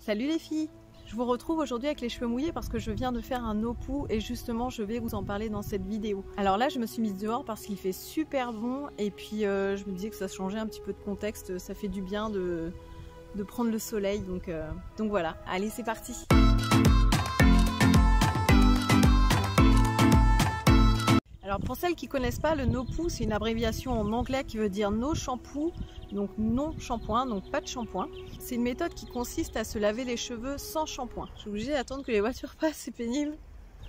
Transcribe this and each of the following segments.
Salut les filles! Je vous retrouve aujourd'hui avec les cheveux mouillés parce que je viens de faire un no-poo et justement je vais vous en parler dans cette vidéo. Alors là je me suis mise dehors parce qu'il fait super bon et puis je me disais que ça changeait un petit peu de contexte, ça fait du bien de prendre le soleil donc voilà, allez c'est parti! Alors pour celles qui ne connaissent pas, le no-poo c'est une abréviation en anglais qui veut dire no shampoo, donc non shampoing, donc pas de shampoing. C'est une méthode qui consiste à se laver les cheveux sans shampoing. Je suis obligée d'attendre que les voitures passent, c'est pénible.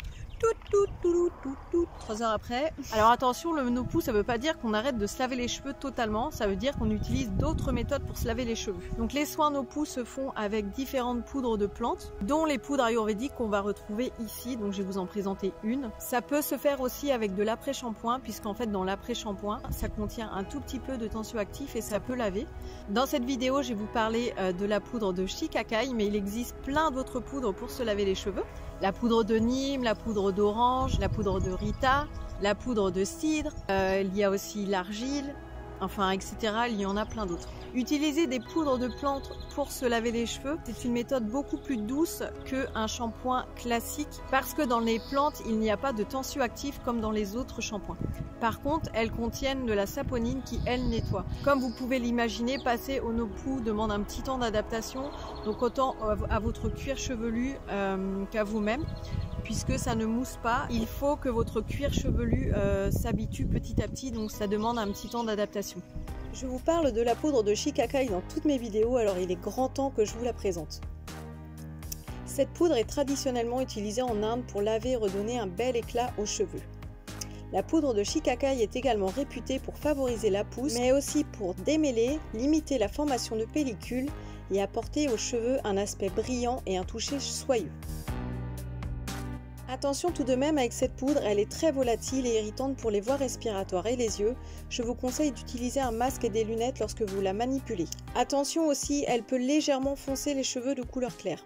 3 heures après. Alors attention, le no-poo ça veut pas dire qu'on arrête de se laver les cheveux totalement, ça veut dire qu'on utilise d'autres méthodes pour se laver les cheveux. Donc les soins no-poo se font avec différentes poudres de plantes, dont les poudres ayurvédiques qu'on va retrouver ici, donc je vais vous en présenter une. Ça peut se faire aussi avec de l'après-shampoing, puisqu'en fait dans l'après-shampoing, ça contient un tout petit peu de tensioactif et ça peut laver. Dans cette vidéo, je vais vous parler de la poudre de shikakai, mais il existe plein d'autres poudres pour se laver les cheveux. La poudre de Nîmes, la poudre d'orange, la poudre de Rita, la poudre de cidre, il y a aussi l'argile, enfin etc. Il y en a plein d'autres. Utiliser des poudres de plantes pour se laver les cheveux, c'est une méthode beaucoup plus douce qu'un shampoing classique parce que dans les plantes, il n'y a pas de tensioactif comme dans les autres shampoings. Par contre, elles contiennent de la saponine qui, elle, nettoie. Comme vous pouvez l'imaginer, passer au no-poo demande un petit temps d'adaptation, donc autant à votre cuir chevelu qu'à vous-même. Puisque ça ne mousse pas, il faut que votre cuir chevelu s'habitue petit à petit, donc ça demande un petit temps d'adaptation. Je vous parle de la poudre de shikakai dans toutes mes vidéos, alors il est grand temps que je vous la présente. Cette poudre est traditionnellement utilisée en Inde pour laver et redonner un bel éclat aux cheveux. La poudre de shikakai est également réputée pour favoriser la pousse, mais aussi pour démêler, limiter la formation de pellicules et apporter aux cheveux un aspect brillant et un toucher soyeux. Attention tout de même avec cette poudre, elle est très volatile et irritante pour les voies respiratoires et les yeux. Je vous conseille d'utiliser un masque et des lunettes lorsque vous la manipulez. Attention aussi, elle peut légèrement foncer les cheveux de couleur claire.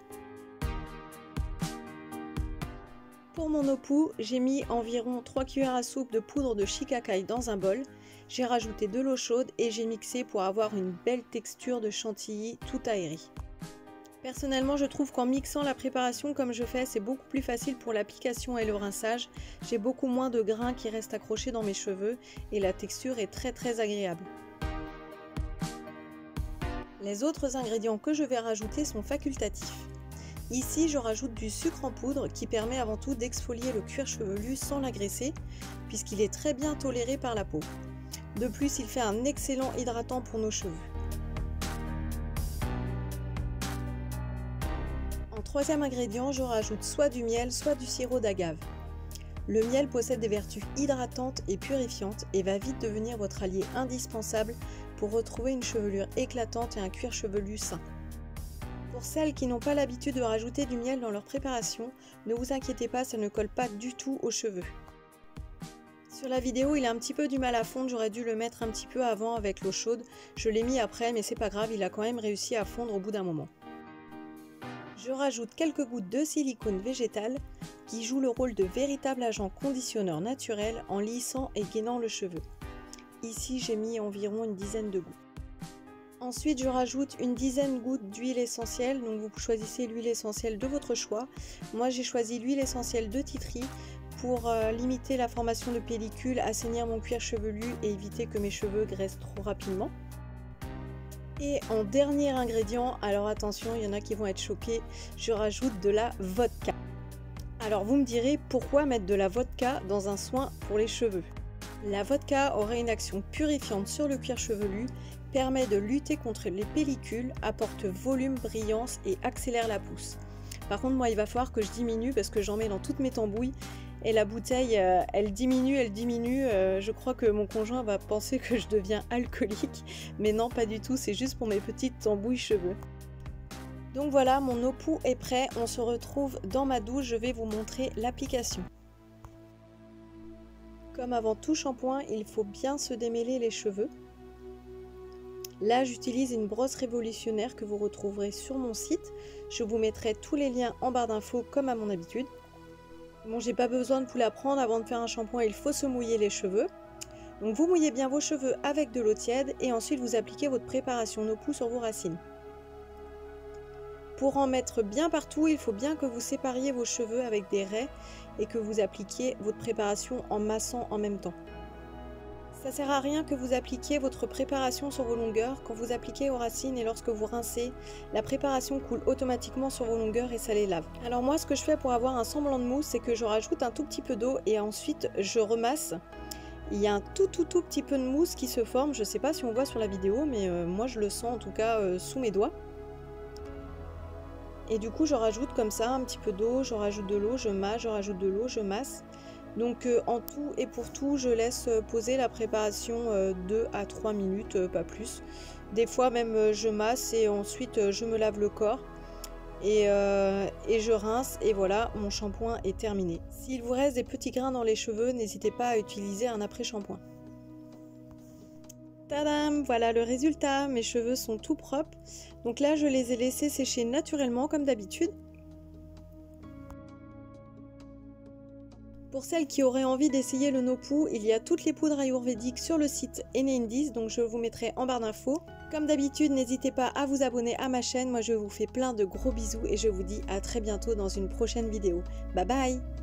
Pour mon no-poo, j'ai mis environ 3 cuillères à soupe de poudre de shikakai dans un bol. J'ai rajouté de l'eau chaude et j'ai mixé pour avoir une belle texture de chantilly tout aérée. Personnellement, je trouve qu'en mixant la préparation comme je fais, c'est beaucoup plus facile pour l'application et le rinçage. J'ai beaucoup moins de grains qui restent accrochés dans mes cheveux et la texture est très agréable. Les autres ingrédients que je vais rajouter sont facultatifs. Ici, je rajoute du sucre en poudre qui permet avant tout d'exfolier le cuir chevelu sans l'agresser puisqu'il est très bien toléré par la peau. De plus, il fait un excellent hydratant pour nos cheveux. Troisième ingrédient, je rajoute soit du miel, soit du sirop d'agave. Le miel possède des vertus hydratantes et purifiantes et va vite devenir votre allié indispensable pour retrouver une chevelure éclatante et un cuir chevelu sain. Pour celles qui n'ont pas l'habitude de rajouter du miel dans leur préparation, ne vous inquiétez pas, ça ne colle pas du tout aux cheveux. Sur la vidéo, il a un petit peu du mal à fondre, j'aurais dû le mettre un petit peu avant avec l'eau chaude. Je l'ai mis après, mais c'est pas grave, il a quand même réussi à fondre au bout d'un moment. Je rajoute quelques gouttes de silicone végétal qui joue le rôle de véritable agent conditionneur naturel en lissant et gainant le cheveu. Ici, j'ai mis environ une dizaine de gouttes. Ensuite, je rajoute une dizaine de gouttes d'huile essentielle, donc vous choisissez l'huile essentielle de votre choix. Moi, j'ai choisi l'huile essentielle de tea tree pour limiter la formation de pellicules, assainir mon cuir chevelu et éviter que mes cheveux graissent trop rapidement. Et en dernier ingrédient, alors attention, il y en a qui vont être choqués, je rajoute de la vodka. Alors vous me direz, pourquoi mettre de la vodka dans un soin pour les cheveux? La vodka aurait une action purifiante sur le cuir chevelu, permet de lutter contre les pellicules, apporte volume, brillance et accélère la pousse. Par contre, moi, il va falloir que je diminue parce que j'en mets dans toutes mes tambouilles. Et la bouteille, elle diminue. Je crois que mon conjoint va penser que je deviens alcoolique. Mais non, pas du tout, c'est juste pour mes petites tambouilles cheveux. Donc voilà, mon no-poo est prêt. On se retrouve dans ma douche. Je vais vous montrer l'application. Comme avant tout shampoing, il faut bien se démêler les cheveux. Là, j'utilise une brosse révolutionnaire que vous retrouverez sur mon site. Je vous mettrai tous les liens en barre d'infos comme à mon habitude. Bon, j'ai pas besoin de vous l'apprendre, avant de faire un shampoing, il faut se mouiller les cheveux. Donc vous mouillez bien vos cheveux avec de l'eau tiède et ensuite vous appliquez votre préparation no-poo sur vos racines. pour en mettre bien partout, il faut bien que vous sépariez vos cheveux avec des raies et que vous appliquiez votre préparation en massant en même temps. Ça sert à rien que vous appliquiez votre préparation sur vos longueurs. Quand vous appliquez aux racines et lorsque vous rincez, la préparation coule automatiquement sur vos longueurs et ça les lave. Alors moi, ce que je fais pour avoir un semblant de mousse, c'est que je rajoute un tout petit peu d'eau et ensuite je remasse. Il y a un tout petit peu de mousse qui se forme. Je ne sais pas si on voit sur la vidéo, mais moi je le sens en tout cas sous mes doigts. Et du coup, je rajoute comme ça un petit peu d'eau, je rajoute de l'eau, je masse, je rajoute de l'eau, je masse. Donc en tout et pour tout, je laisse poser la préparation 2 à 3 minutes, pas plus. Des fois même je masse et ensuite je me lave le corps et je rince et voilà, mon shampoing est terminé. S'il vous reste des petits grains dans les cheveux, n'hésitez pas à utiliser un après-shampoing. Tadam! Voilà le résultat, mes cheveux sont tout propres. Donc là, je les ai laissés sécher naturellement comme d'habitude. Pour celles qui auraient envie d'essayer le Nopou, il y a toutes les poudres ayurvédiques sur le site Eneindiz, donc je vous mettrai en barre d'infos. Comme d'habitude, n'hésitez pas à vous abonner à ma chaîne. Moi, je vous fais plein de gros bisous et je vous dis à très bientôt dans une prochaine vidéo. Bye bye!